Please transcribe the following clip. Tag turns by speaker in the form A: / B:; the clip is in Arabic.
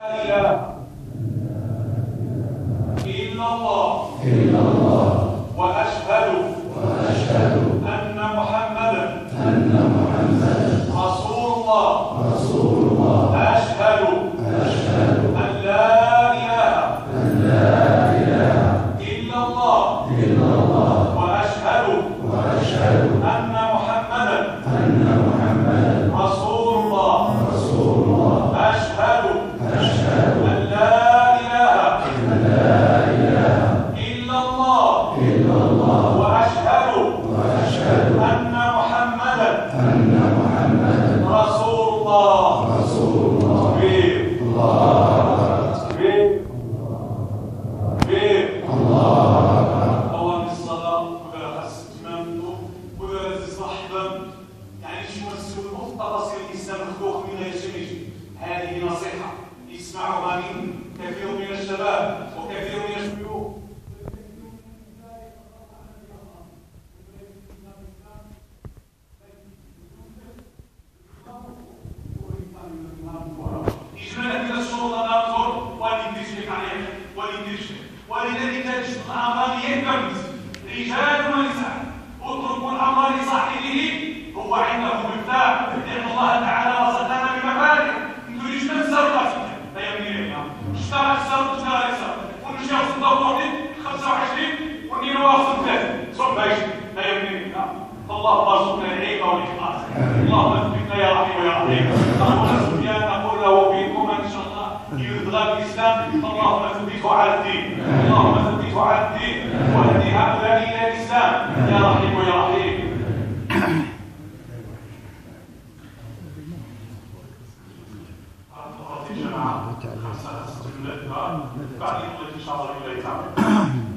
A: إله إلا الله وأشهد أن محمدا رسول الله أشهد أن لا إله إلا الله وأشهد أن محمدا رسول الله أشهد أن لا إله إلا الله وأشهد أن محمدا رسول الله. كبير أول الصلاة ولا خاص إمامته ولا لازم صاحبا يعني شو مسؤول مختص الإسلام مخلوق من الجميع. هذه نصيحة يسمعها من كثير من الشباب وكثير من الشيوخ. إجمالا من الشروط ننظر ولندرج عليه ولذلك الأمر يهتم رجال ونساء اتركوا الأمر لصاحبه هو عنده مفتاح لأن الله تعالى وصلنا بمفاتيح نريد نفسر راسك لا يمني اشترك سرد ونمشي في الدور 25 ونديروا واخذ 3 ثم 20 لا يمني اللهم ارزقنا العلم والإخلاص. اللهم اثبتنا يا رحيم يا رحيم. اللهم سفيان نقول له فيكم ان شاء الله يبغى الاسلام اللهم ثبته على الدين واهدي هؤلاء الى الاسلام يا رحيم يا رحيم. بعد ان شاء الله